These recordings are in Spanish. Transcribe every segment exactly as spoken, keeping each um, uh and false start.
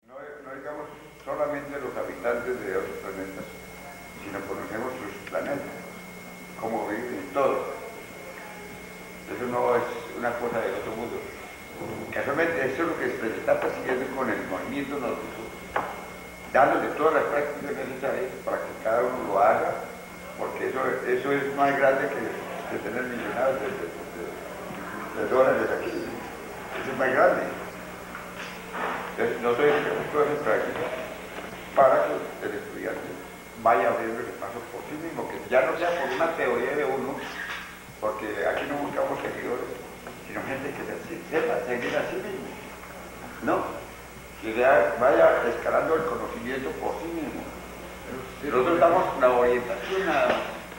No, no digamos solamente los habitantes de otros planetas, sino conocemos sus planetas, cómo viven todos. Eso no es una cosa del otro mundo. Casualmente eso es lo que se está persiguiendo con el movimiento nórdico, dándole todas las prácticas necesarias para que cada uno lo haga, porque eso, eso es más grande que, que tener millonarios de, de, de, de dólares aquí. Eso es más grande. Entonces, nosotros hacemos todas esas prácticas para que el estudiante vaya abriendo el paso por sí mismo, que ya no sea por una teoría de uno, porque aquí no buscamos seguidores, sino gente que se, sepa seguir a sí mismo, ¿no? Que ya vaya escalando el conocimiento por sí mismo. Nosotros damos la orientación a...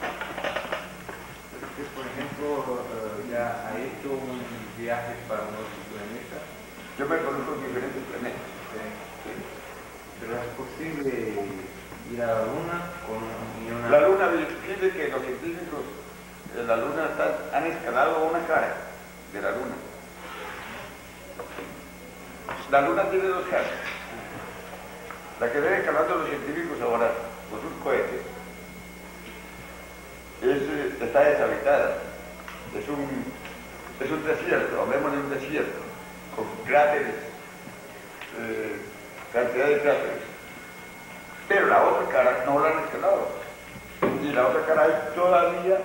Usted, por ejemplo, ya ha hecho un viaje para nuestro planeta. Yo me conozco en diferentes planetas. Sí. Sí. Pero es posible ir a la Luna con una... La Luna, fíjate que los científicos de la Luna están, han escalado una cara de la Luna. La Luna tiene dos caras. La que deben escalando los científicos ahora, con sus cohetes, es, está deshabitada. Es un, es un desierto, hablemos de un desierto, con cráteres, eh, cantidad de cráteres. Pero la otra cara no la han escalado. Y la otra cara hay todavía.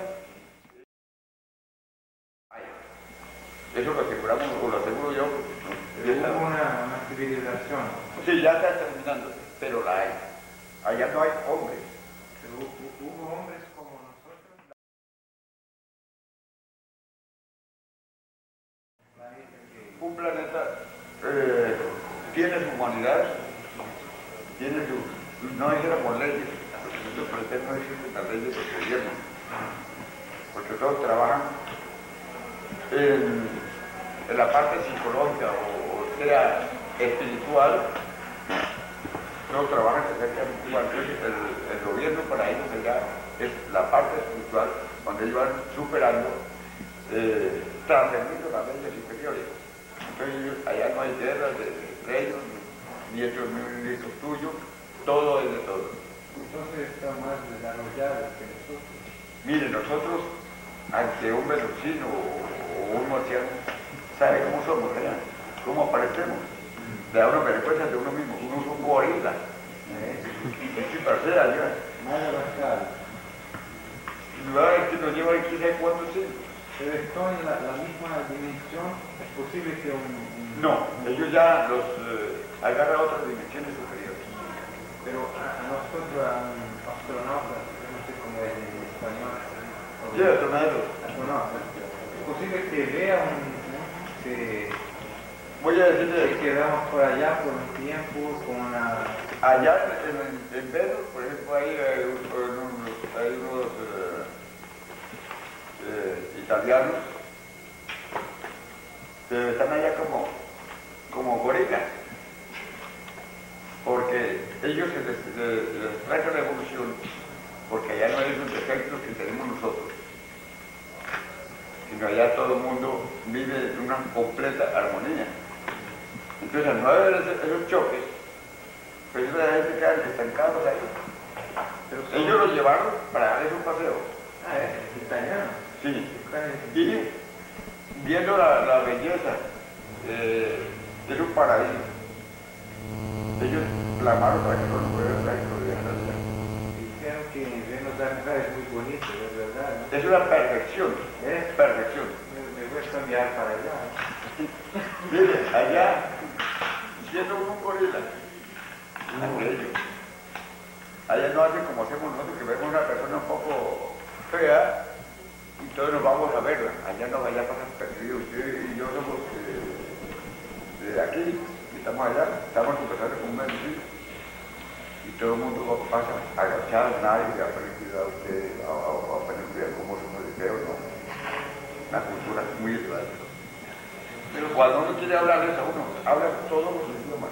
Eso lo aseguramos, o lo aseguro yo. Hubo una, una civilización. Sí, ya está terminando, pero la hay. Allá no hay hombres. Pero hubo hombres como nosotros. Un planeta eh, tiene su humanidad, tiene su... No dijéramos leyes, los planetas no existen las leyes del gobierno, porque todos trabajan en, en la parte psicológica o, o sea espiritual, todos trabajan exactamente igual. El, el gobierno para ellos allá es la parte espiritual donde ellos van superando, eh, trascendiendo las leyes superiores. Entonces allá no hay guerras de, de ellos, ni estos ministros tuyos, todo es de todo. Entonces están más desarrollados que nosotros. Mire, nosotros, ante un venucino o un marciano, ¿sabe cómo somos allá? ¿Cómo aparecemos? Le da una vergüenza de uno mismo, uno es un gorila. Sí, para ser allá. Nada basado. Lugares que nos llevan aquí, ¿sabe cuántos siglos? Pero estoy en la, la misma dimensión. Es posible que un... un No, ellos ya los eh, agarran a otras dimensiones superiores. Pero a, a nosotros, a un astronauta, no sé cómo es en español. Sí, astronauta. Astronauta. Es posible que vea un... ¿no? que, Voy a decirle... que quedamos por allá por un tiempo con una... Allá en, en Venus, por ejemplo, hay, hay unos, hay unos eh, eh, italianos que están allá como, como gorilas, porque ellos se les, les, les trae la evolución, porque allá no hay esos defectos que tenemos nosotros, sino allá todo el mundo vive en una completa armonía. Entonces, al no haber esos choques, pues la gente quedan estancados ahí. Pero ellos los llevaron para darles un paseo. Ah, es italiano. Sí. Y viendo la, la belleza eh, de un paraíso, ellos clamaron para que no lo pudieran traer y lo pudieran hacer. Dijeron que Venus de Arca es muy bonito, es verdad, ¿no? Es una perfección. ¿Eh? Perfección. Me, me voy a cambiar para allá. Mire, allá, siendo un gorila, ante ellos. Allá no hacen como hacemos nosotros, que vemos una persona un poco fea y todos nos vamos a verla. Allá no, allá pasan perdidos. Usted y yo somos eh, de aquí, y estamos allá, estamos conversando con un mendigo y todo el mundo pasa agachado, nadie le va a poner cuidado a usted, a, a, a poner cuidado cómo somos de feos, ¿no? La cultura es muy elevada. Pero cuando uno quiere hablarles a uno, habla todos los idiomas.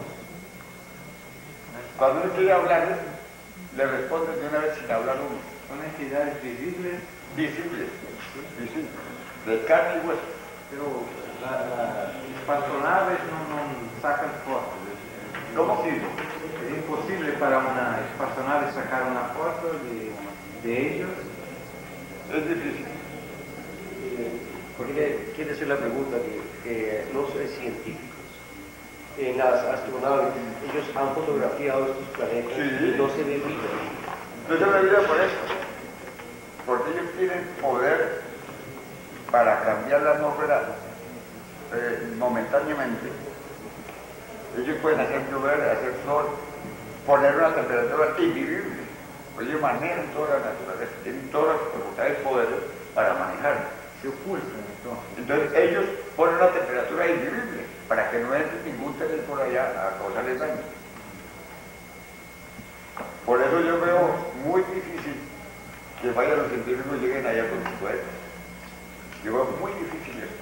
Cuando uno quiere hablarles, le responden de una vez sin hablar uno. Son entidades visibles. Visibles, visibles, de carne y hueso. Pero la, la, las patronaves no, no sacan fotos. ¿Cómo? imposible. Es imposible para una espaçonave sacar una foto de, de ellos. Es difícil. Porque quiere hacer la pregunta que, que los científicos en las astronaves, ellos han fotografiado estos planetas Sí. y no se ve vida. No se me olvida por eso, porque ellos tienen poder para cambiar la atmósfera eh, momentáneamente. Ellos pueden hacer llover, hacer sol, poner una temperatura invivible. Ellos manejan toda la naturaleza, tienen todas las facultades y poderes para manejar. Se ocultan entonces. Entonces ellos ponen una temperatura invivible para que no entre ningún tren por allá a causarles daño. Por eso yo veo muy difícil que vayan los científicos y lleguen allá con sus cohetes. Yo veo muy difícil eso.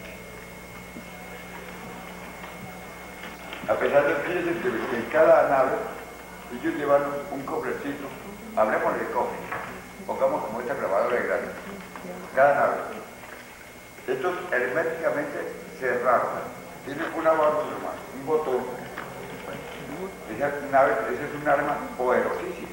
A pesar de que en cada nave ellos llevan un cofrecito, hablemos de cofre, pongamos como esta grabadora de grande, cada nave. Estos herméticamente cerrados, tienen una válvula, un botón. Esa nave, ese es un arma poderosísima.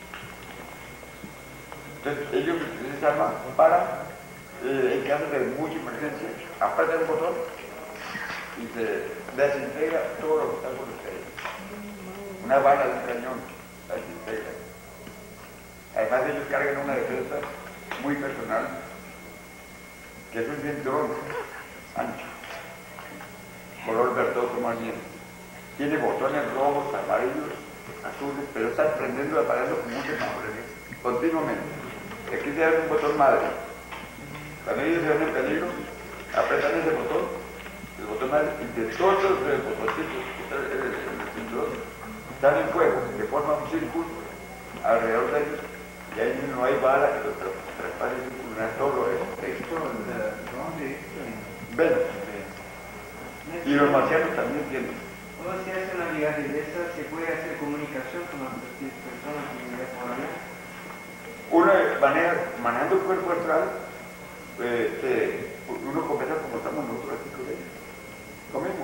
Entonces ellos utilizan esa arma para, eh, en caso de mucha emergencia, apretan el botón y se desintegra todo lo que está por ustedes. Una bala de un cañón la desintegra. Además ellos cargan una defensa muy personal, que es un cinturón ancho, color verdoso más bien. Tiene botones rojos, amarillos, azules, pero está prendiendo y apagando como un semáforo continuamente. Aquí se abre un botón madre. Cuando ellos se ven en peligro, apretan ese botón, el botón madre, y de todos los botoncitos que están en el, en el cinturón, están en fuego, que forman un círculo alrededor de ellos, y ahí no hay bala que los traspase el círculo, no es todo eso. Esto, ¿dónde esto? Ven. Y los marcianos también tienen. Cuando se hace una viaje de esa, ¿se puede hacer comunicación con las personas que viven por allá? Uno maneja, manejando el cuerpo astral, eh, este, uno conversa como estamos nosotros aquí con ellos. Lo mismo.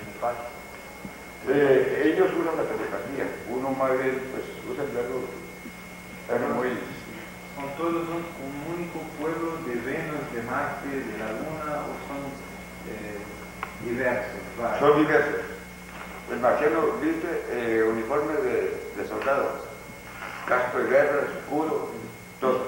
Eh, ellos usan la telepatía, uno más bien pues usa algo, algo muy... ¿Son todos un, un único pueblo de Venus, de Marte, de la Luna, o son eh, diversos? Varios? Son diversos. El marciano viste eh, uniforme de, de soldado, casco de guerra, escudo, todo.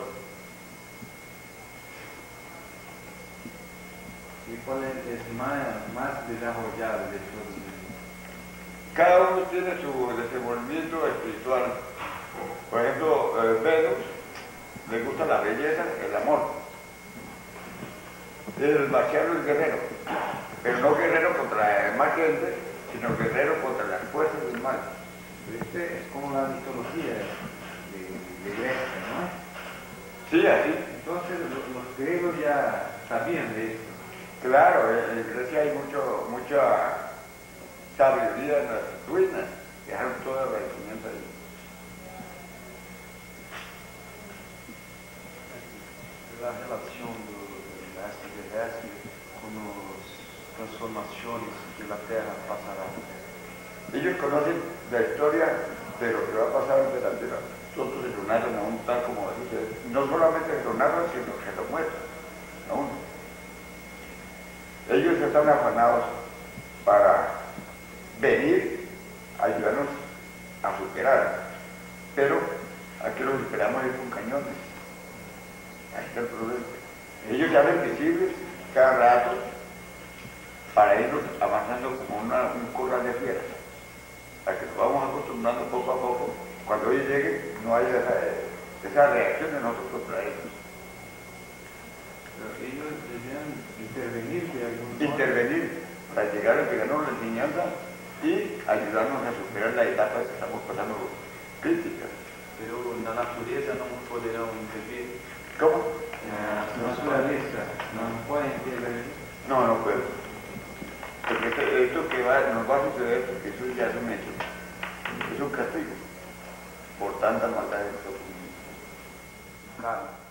¿Y cuál es, es más, más desarrollado de todos ellos? Cada uno tiene su desenvolvimiento espiritual. Por ejemplo, eh, Venus le gusta la belleza, el amor. El marciano es guerrero, pero no guerrero contra el más gente, sino guerrero contra las fuerzas del mal. Este es como la mitología de, de Grecia, ¿no? Sí, así. Entonces los, los griegos ya sabían de esto. Claro, en en Grecia hay mucho, mucha sabiduría en las ruinas, dejaron toda la enseñanza ahí. La relación do extraterrestre con las transformaciones que la Tierra pasará. Ellos conocen la historia de lo que va a pasar ante la Tierra. Nosotros se lo narran aún tal como dice. No solamente lo narran, sino que lo muestran aún. Ellos están afanados para venir a ayudarnos a superar, pero aquí lo superamos es con cañones. Ahí está el problema. Ellos se hacen visibles cada rato para irnos avanzando como una, un corral de fieras, para que nos vamos acostumbrando poco a poco. Cuando ellos lleguen no haya esa, esa reacción de nosotros contra ellos. Pero ellos debían intervenir de algún modo. Intervenir para llegar a entregarnos la enseñanza y ayudarnos a superar la etapa que estamos pasando crítica. Pero na natureza não poderão intervir. ¿Cómo? La naturaleza no puede intervenir. No, no puedo. Porque esto, esto que va, nos va a suceder, porque eso ya es un hecho, es un castigo por tanta maldad de nuestro mundo. Cara,